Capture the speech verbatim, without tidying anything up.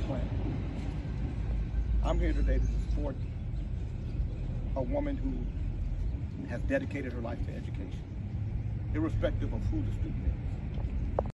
planet. I'm here today to support a woman who has dedicated her life to education, irrespective of who the student is.